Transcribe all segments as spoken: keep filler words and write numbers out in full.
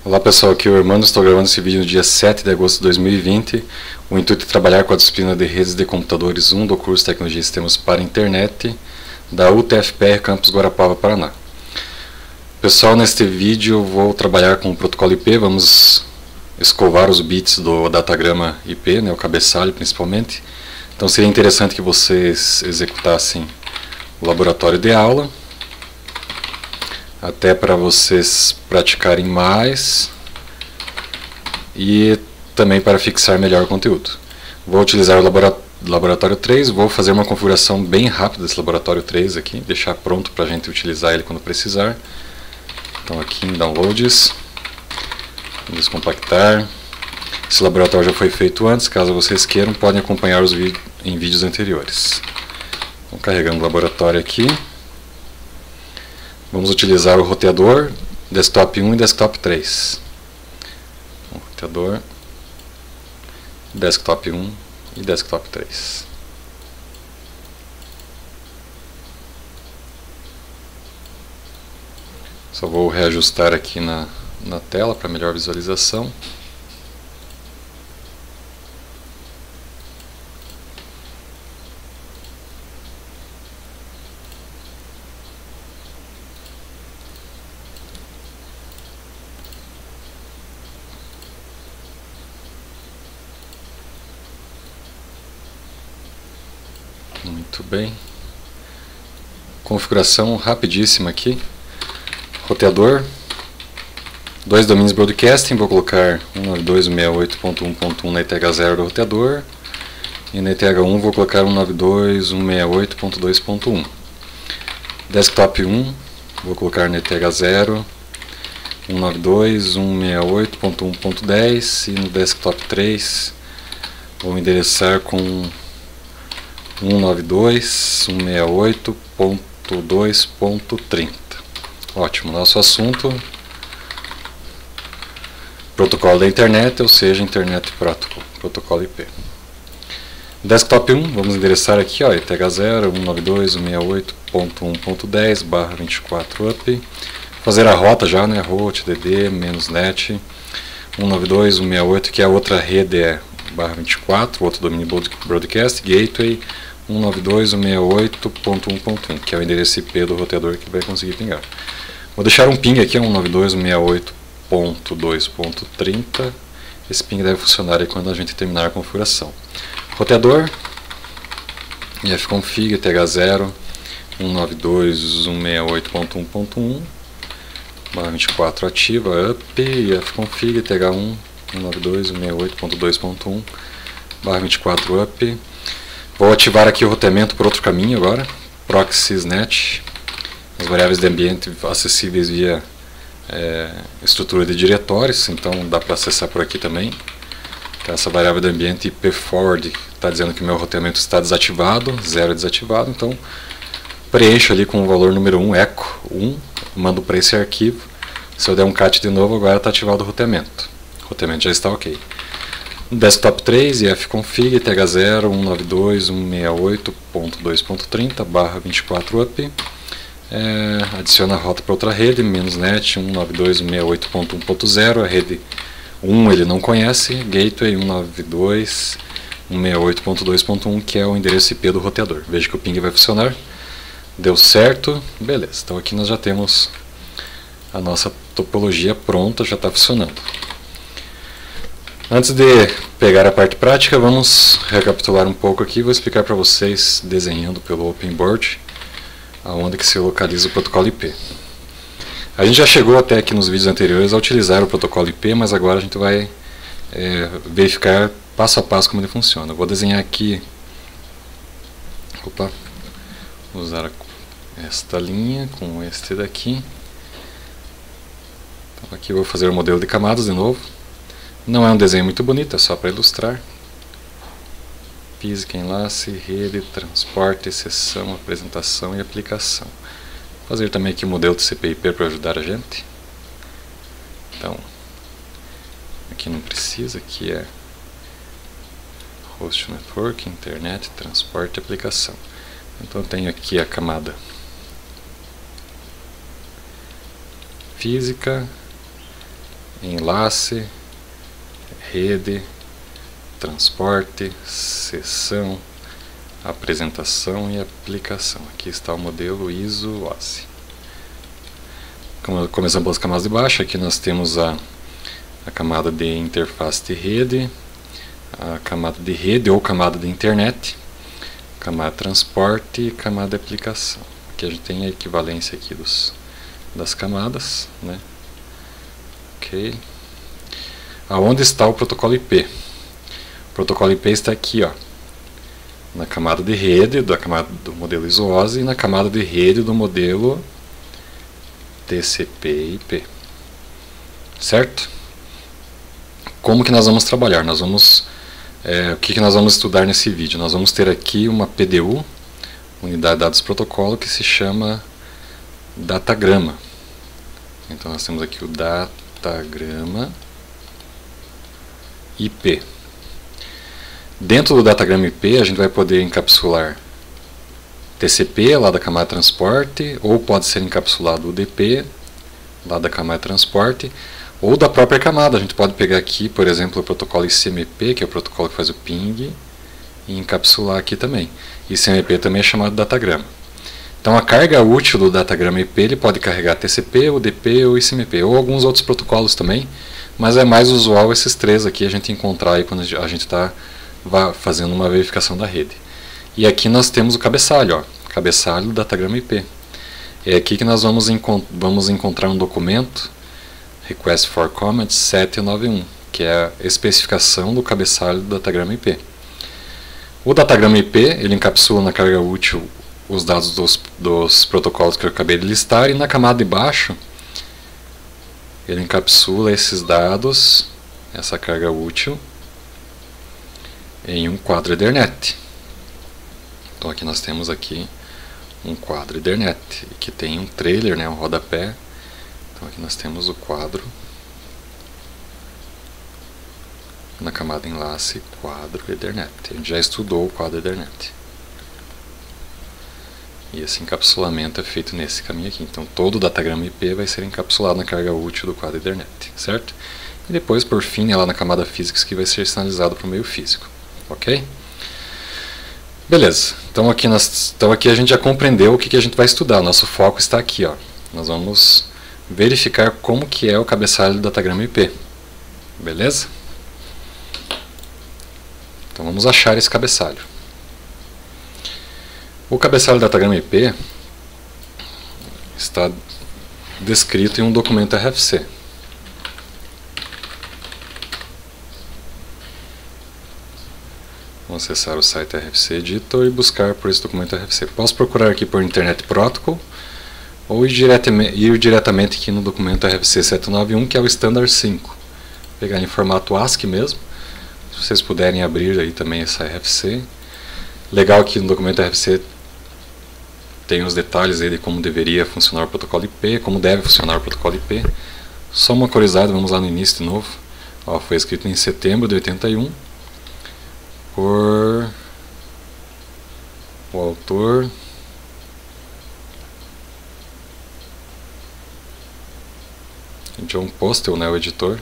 Olá pessoal, aqui é o Armando, estou gravando esse vídeo no dia sete de agosto de dois mil e vinte. O intuito é trabalhar com a disciplina de Redes de Computadores um do curso Tecnologia e Sistemas para a Internet da U T F P R Campus Guarapava, Paraná. Pessoal, neste vídeo eu vou trabalhar com o protocolo I P, vamos escovar os bits do datagrama I P, né, o cabeçalho principalmente. Então seria interessante que vocês executassem o laboratório de aula, até para vocês praticarem mais e também para fixar melhor o conteúdo. Vou utilizar o laboratório três, vou fazer uma configuração bem rápida desse laboratório três aqui, deixar pronto para a gente utilizar ele quando precisar. Então aqui em Downloads, vamos descompactar. Esse laboratório já foi feito antes, caso vocês queiram, podem acompanhar os vídeos em vídeos anteriores. Então, carregando o laboratório aqui. Vamos utilizar o roteador Desktop um e Desktop três. O roteador Desktop um e Desktop três. Só vou reajustar aqui na, na tela para melhor visualização. Muito bem. Configuração rapidíssima aqui. Roteador. Dois domínios broadcasting. Vou colocar cento e noventa e dois ponto sessenta e oito ponto um ponto um na E T H zero do roteador. E na E T H um vou colocar cento e noventa e dois ponto cento e sessenta e oito ponto dois ponto um. Desktop um. Vou colocar na E T H zero. cento e noventa e dois ponto cento e sessenta e oito ponto um ponto dez. E no Desktop três vou endereçar com cento e noventa e dois ponto cento e sessenta e oito ponto dois ponto trinta. Ótimo, nosso assunto protocolo da internet, ou seja, Internet Protocol, protocolo I P. Desktop um, vamos endereçar aqui, ó, E T H zero, cento e noventa e dois ponto cento e sessenta e oito ponto um ponto dez barra vinte e quatro up. Fazer a rota já, né, root, dd, menos net, cento e noventa e dois ponto cento e sessenta e oito, que é a outra rede é barra vinte e quatro, outro domínio broadcast, gateway, cento e noventa e dois ponto sessenta e oito ponto um ponto um, que é o endereço I P do roteador que vai conseguir pingar. Vou deixar um ping aqui, cento e noventa e dois ponto sessenta e oito ponto dois ponto trinta. Esse ping deve funcionar aí quando a gente terminar a configuração. Roteador, ifconfig, E T H zero, cento e noventa e dois ponto cento e sessenta e oito ponto um ponto um, barra vinte e quatro ativa, up, ifconfig, E T H um, cento e noventa e dois ponto sessenta e oito ponto dois ponto um, barra vinte e quatro up. Vou ativar aqui o roteamento por outro caminho agora, proxysnet, as variáveis de ambiente acessíveis via é, estrutura de diretórios, então dá para acessar por aqui também. Então, essa variável de ambiente I P forward está dizendo que o meu roteamento está desativado, zero é desativado, então preencho ali com o valor número um, echo um, mando para esse arquivo. Se eu der um cat de novo, agora está ativado o roteamento. O roteamento já está ok. Desktop três, ifconfig, E T H zero, cento e noventa e dois ponto cento e sessenta e oito ponto dois ponto trinta, barra vinte e quatro up. É, adiciona a rota para outra rede, menos net, cento e noventa e dois ponto sessenta e oito ponto um ponto zero, a rede um ele não conhece, gateway cento e noventa e dois ponto sessenta e oito ponto dois ponto um, que é o endereço I P do roteador. Veja que o ping vai funcionar. Deu certo, beleza. Então aqui nós já temos a nossa topologia pronta, já está funcionando. Antes de pegar a parte prática, vamos recapitular um pouco aqui. Vou explicar para vocês, desenhando pelo OpenBoard, aonde que se localiza o protocolo I P. A gente já chegou até aqui nos vídeos anteriores a utilizar o protocolo I P, mas agora a gente vai é, verificar passo a passo como ele funciona. Eu vou desenhar aqui, opa, vou usar esta linha com este daqui. Então aqui eu vou fazer o modelo de camadas de novo. Não é um desenho muito bonito, é só para ilustrar. Física, enlace, rede, transporte, sessão, apresentação e aplicação. Vou fazer também aqui o modelo de C P I P para ajudar a gente. Então, aqui não precisa, aqui é Host Network, Internet, Transporte e Aplicação. Então eu tenho aqui a camada física, enlace, rede, transporte, sessão, apresentação e aplicação. Aqui está o modelo I S O O S I. Começando pelas camadas de baixo, aqui nós temos a, a camada de interface de rede, a camada de rede ou camada de internet, camada de transporte e camada de aplicação. Aqui a gente tem a equivalência aqui dos, das camadas, né? Ok. Aonde está o protocolo I P? O protocolo I P está aqui, ó, na camada de rede da camada do modelo I S O O S I e na camada de rede do modelo T C P I P. Certo? Como que nós vamos trabalhar? Nós vamos, é, o que, que nós vamos estudar nesse vídeo? Nós vamos ter aqui uma P D U, unidade de dados protocolo, que se chama datagrama. Então nós temos aqui o datagrama I P. Dentro do datagrama I P a gente vai poder encapsular T C P lá da camada de transporte, ou pode ser encapsulado U D P lá da camada de transporte, ou da própria camada. A gente pode pegar aqui, por exemplo, o protocolo I C M P, que é o protocolo que faz o ping, e encapsular aqui também. I C M P também é chamado de datagrama. Então a carga útil do datagrama I P ele pode carregar T C P, U D P ou I C M P, ou alguns outros protocolos também, mas é mais usual esses três aqui a gente encontrar aí quando a gente está fazendo uma verificação da rede. E aqui nós temos o cabeçalho, ó, cabeçalho do datagrama I P. É aqui que nós vamos, encont vamos encontrar um documento, Request for Comment sete nove um, que é a especificação do cabeçalho do datagrama I P. O datagrama I P ele encapsula na carga útil os dados dos, dos protocolos que eu acabei de listar, e na camada de baixo ele encapsula esses dados, essa carga útil, em um quadro Ethernet. Então aqui nós temos aqui um quadro Ethernet, que tem um trailer, né, um rodapé. Então aqui nós temos o quadro, na camada enlace, quadro Ethernet. A gente já estudou o quadro Ethernet. E esse encapsulamento é feito nesse caminho aqui. Então todo o datagrama I P vai ser encapsulado na carga útil do quadro Ethernet, certo? E depois, por fim, é lá na camada física que vai ser sinalizado para o meio físico. Ok? Beleza. Então aqui, nós, então aqui a gente já compreendeu o que, que a gente vai estudar. Nosso foco está aqui, ó. Nós vamos verificar como que é o cabeçalho do datagrama I P. Beleza? Então vamos achar esse cabeçalho. O cabeçalho do datagrama I P está descrito em um documento R F C. Vamos acessar o site R F C Editor e buscar por esse documento R F C. Posso procurar aqui por Internet Protocol ou ir diretamente, ir diretamente aqui no documento R F C sete nove um, que é o Standard cinco. Vou pegar em formato ASCII mesmo. Se vocês puderem abrir aí também essa R F C. Legal que no documento R F C tem os detalhes aí de como deveria funcionar o protocolo I P, como deve funcionar o protocolo I P. Só uma curiosidade, vamos lá no início de novo. Ó, foi escrito em setembro de oitenta e um por o autor John Postel, né, o editor,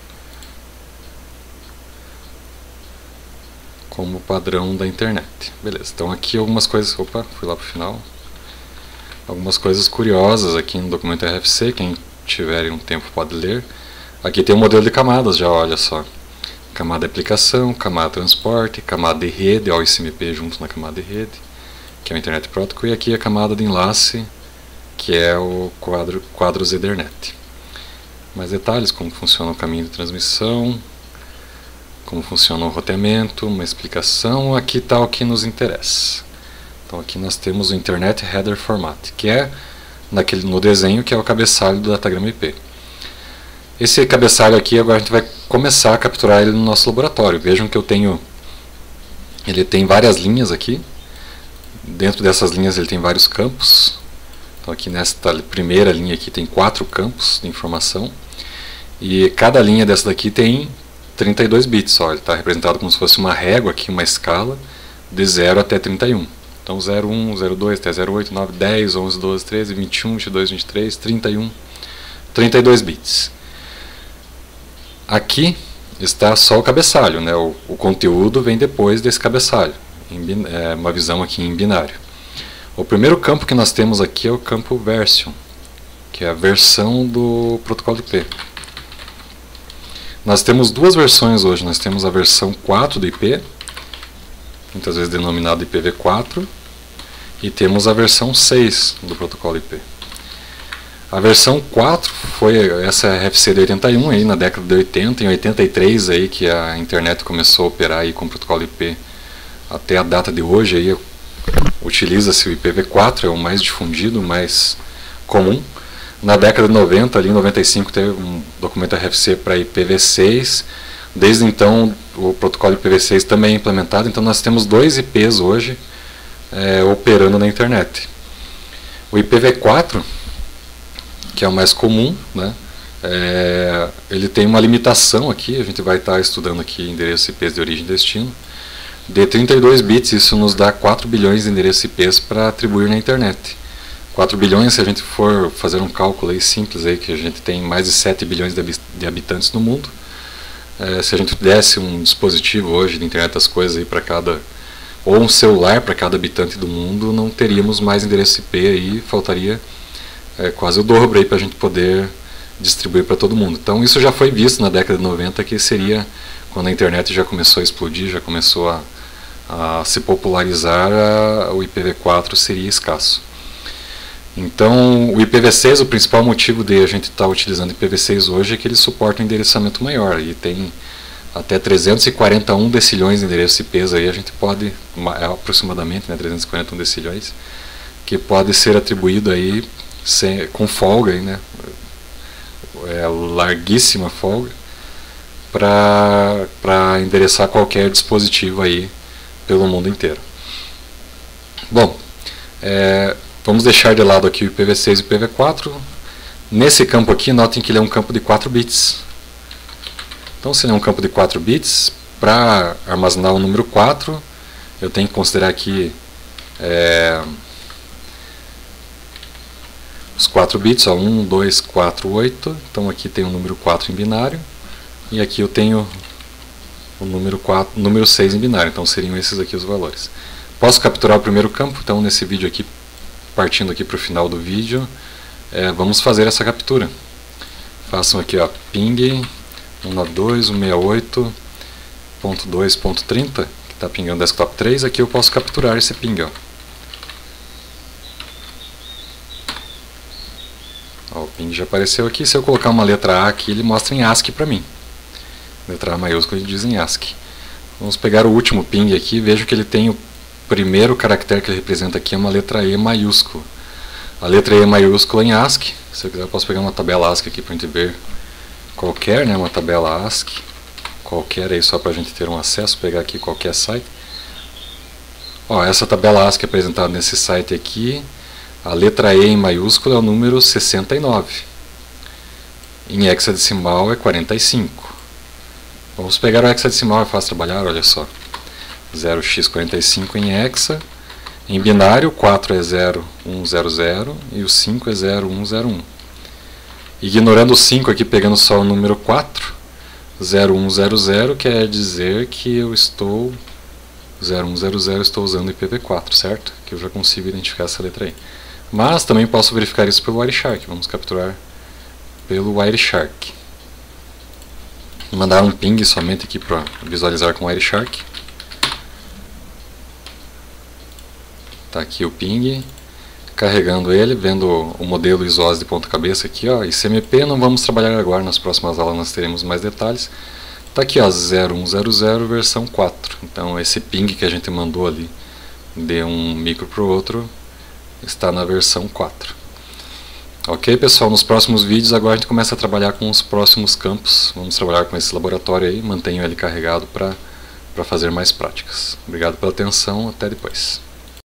como padrão da internet. Beleza, então aqui algumas coisas, opa, fui lá para o final. Algumas coisas curiosas aqui no documento R F C, quem tiver um tempo pode ler. Aqui tem um modelo de camadas, já olha só. Camada de aplicação, camada de transporte, camada de rede, ó, o I C M P junto na camada de rede, que é o Internet Protocol, e aqui a camada de enlace, que é o quadro, quadros Ethernet. Mais detalhes, como funciona o caminho de transmissão, como funciona o roteamento, uma explicação. Aqui está o que nos interessa. Então aqui nós temos o Internet Header Format, que é naquele, no desenho, que é o cabeçalho do datagrama I P. Esse cabeçalho aqui, agora a gente vai começar a capturar ele no nosso laboratório. Vejam que eu tenho, ele tem várias linhas aqui. Dentro dessas linhas ele tem vários campos. Então aqui nesta primeira linha aqui tem quatro campos de informação. E cada linha dessa daqui tem trinta e dois bits. Ó, ele está representado como se fosse uma régua aqui, uma escala de zero até trinta e um. Então zero um, zero dois até zero oito, nove, dez, onze, doze, treze, vinte e um, vinte e dois, vinte e três, trinta e um, trinta e dois bits. Aqui está só o cabeçalho, né? o, o conteúdo vem depois desse cabeçalho, em, é, uma visão aqui em binário. O primeiro campo que nós temos aqui é o campo version, que é a versão do protocolo I P. Nós temos duas versões hoje, nós temos a versão quatro do I P, muitas vezes denominado I P v quatro, e temos a versão seis do protocolo I P. A versão quatro foi essa F C de oitenta e um, aí, na década de oitenta, em oitenta e três aí, que a internet começou a operar aí com o protocolo I P. Até a data de hoje aí utiliza-se o I P v quatro, é o mais difundido, o mais comum. Na década de noventa, ali em noventa e cinco, teve um documento R F C para I P v seis. Desde então, o protocolo I P v seis também é implementado. Então, nós temos dois I Ps hoje é, operando na internet. O I P v quatro, que é o mais comum, né, é, ele tem uma limitação aqui, a gente vai estar estudando aqui endereços I Ps de origem e destino, de trinta e dois bits. Isso nos dá quatro bilhões de endereços I Ps para atribuir na internet. quatro bilhões, se a gente for fazer um cálculo aí simples, aí, que a gente tem mais de sete bilhões de habitantes no mundo, é, se a gente desse um dispositivo hoje de internet das coisas para cada, ou um celular para cada habitante do mundo, não teríamos mais endereço I P, aí faltaria é, quase o dobro para a gente poder distribuir para todo mundo. Então isso já foi visto na década de noventa, que seria quando a internet já começou a explodir, já começou a, a se popularizar, a, o I P v quatro seria escasso. Então, o I P v seis, o principal motivo de a gente estar tá utilizando o I P v seis hoje é que ele suporta um endereçamento maior, e tem até trezentos e quarenta e um decilhões de endereços I Ps, aí a gente pode, aproximadamente, né, trezentos e quarenta e um decilhões, que pode ser atribuído aí sem, com folga, aí, né, é, larguíssima folga, para endereçar qualquer dispositivo aí pelo mundo inteiro. Bom, é, vamos deixar de lado aqui o I P v seis e o I P v quatro. Nesse campo aqui, notem que ele é um campo de quatro bits. Então, se ele é um campo de quatro bits, para armazenar o número quatro, eu tenho que considerar aqui é, os quatro bits, ó, um, dois, quatro, oito. Então, aqui tem o número quatro em binário. E aqui eu tenho o número, quatro, número seis em binário. Então, seriam esses aqui os valores. Posso capturar o primeiro campo. Então, nesse vídeo aqui, partindo aqui para o final do vídeo, é, vamos fazer essa captura. Façam aqui, ó, ping cento e noventa e dois ponto cento e sessenta e oito ponto dois ponto trinta, que está pingando desktop três. Aqui eu posso capturar esse ping. Ó. Ó, o ping já apareceu aqui. Se eu colocar uma letra A aqui, ele mostra em ASCII para mim. Letra A maiúscula ele diz em ASCII. Vamos pegar o último ping aqui. Vejo que ele tem o primeiro caractere que ele representa aqui é uma letra E maiúscula. A letra E maiúscula em ASCII, se eu quiser eu posso pegar uma tabela ASCII aqui para a gente ver qualquer, né, uma tabela ASCII, qualquer aí só para a gente ter um acesso, pegar aqui qualquer site. Ó, essa tabela ASCII apresentada nesse site aqui, a letra E em maiúscula é o número sessenta e nove. Em hexadecimal é quarenta e cinco. Vamos pegar o hexadecimal, é fácil trabalhar, olha só. zero x quarenta e cinco em hexa, em binário quatro é zero um zero zero e o cinco é zero um zero um. Ignorando o cinco aqui, pegando só o número quatro, zero um zero zero quer dizer que eu estou zero um zero zero estou usando o I P v quatro, certo? Que eu já consigo identificar essa letra aí. Mas também posso verificar isso pelo Wireshark. Vamos capturar pelo Wireshark. Vou mandar um ping somente aqui para visualizar com o Wireshark. Está aqui o ping, carregando ele, vendo o modelo I S O S de ponta cabeça aqui, ó, I C M P, não vamos trabalhar agora, nas próximas aulas nós teremos mais detalhes. Está aqui, ó, zero um zero zero versão quatro, então esse ping que a gente mandou ali de um micro para o outro está na versão quatro. Ok, pessoal, nos próximos vídeos agora a gente começa a trabalhar com os próximos campos, vamos trabalhar com esse laboratório aí, mantenho ele carregado para para fazer mais práticas. Obrigado pela atenção, até depois.